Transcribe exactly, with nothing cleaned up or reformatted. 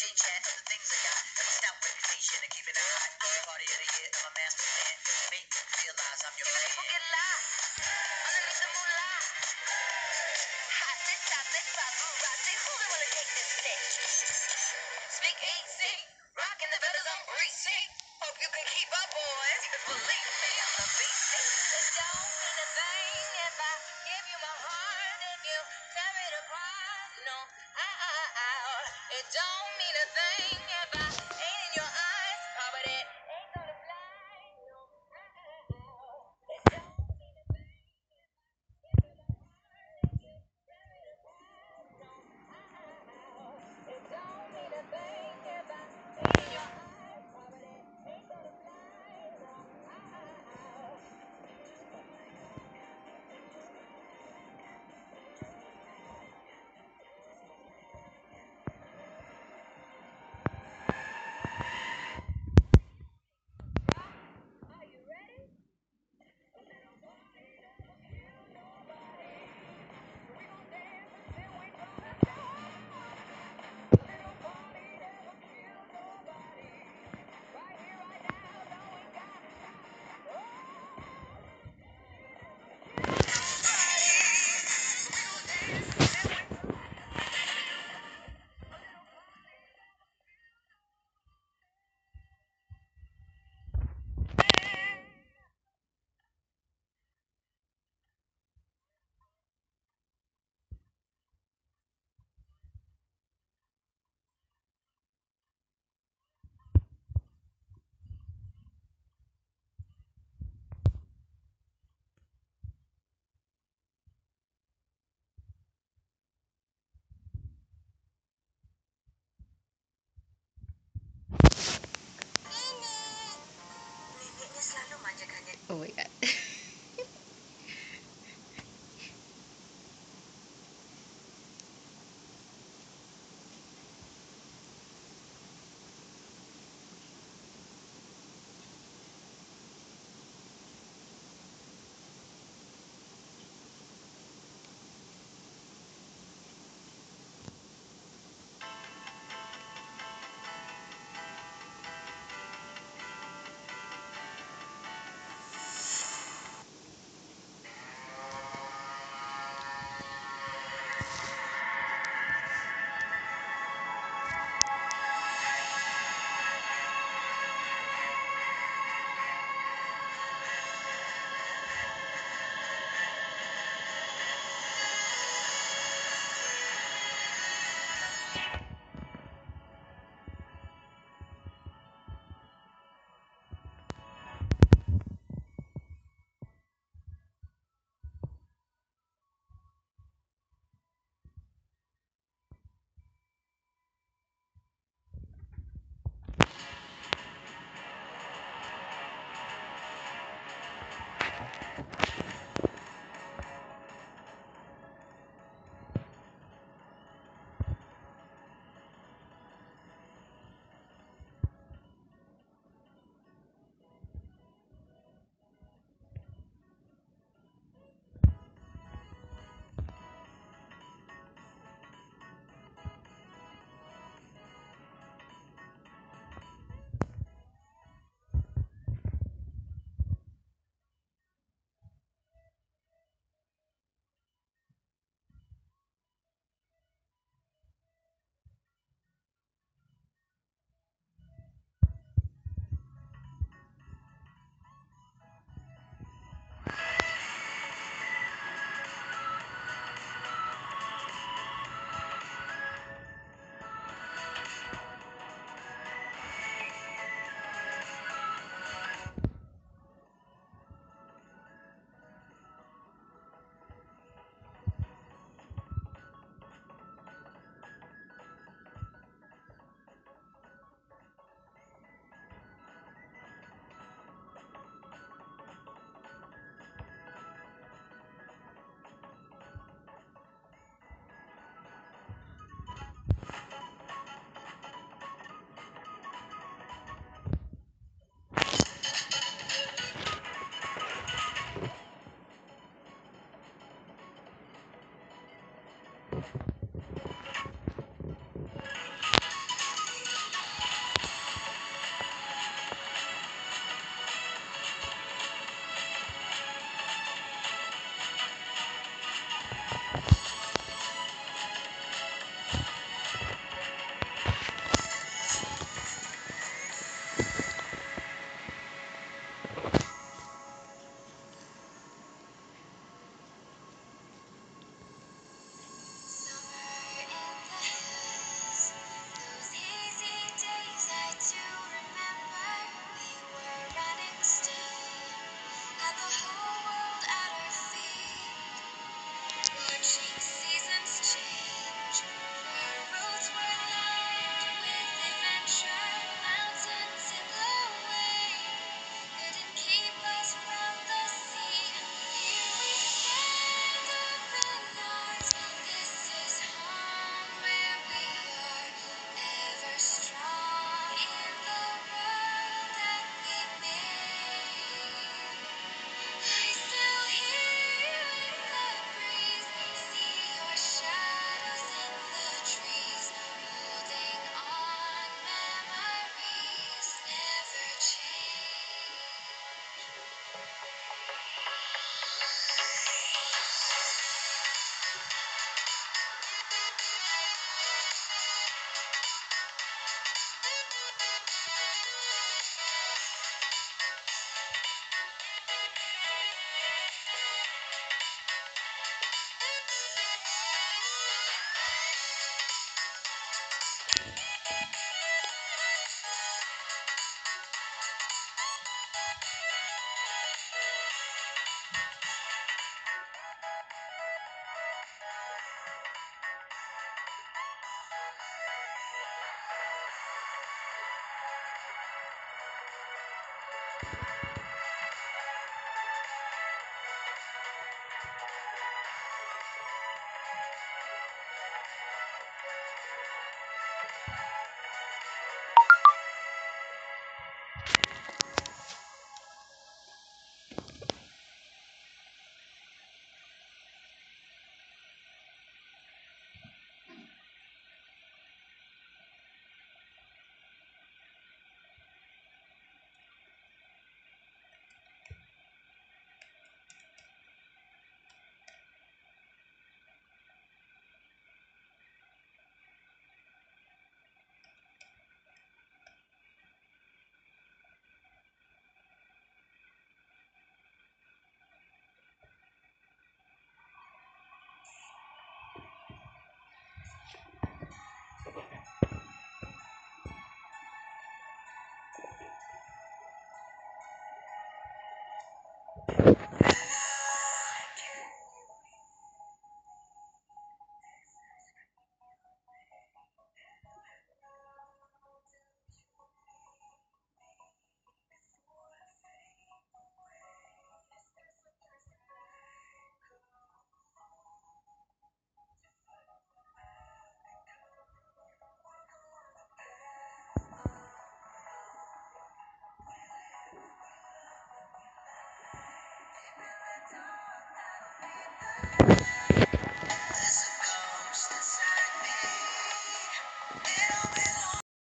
chit chat of the things I got. Got a stout reputation and keep it hot. Party of the year, I'm a master plan. Make you realize I'm your man. People get lost underneath the moonlight. Hot this top, this paparazzi. Who they wanna take this stage? Speak easy, rockin' the feathers on greasy. Hope you can keep up, boys. Believe me, I'm a beastie. It don't mean a thing if I give you my heart. If you tear it apart, no, I, I, I. It don't mean a thing if I ain't in your eyes. Oh, but it ain't gonna fly, no, I, I, I. It don't mean a thing if I give you my heart. If you tear it apart, no, I, I, I. It don't mean a thing if I ain't in your eyes. Oh, but it ain't gonna fly, no, I, I, I.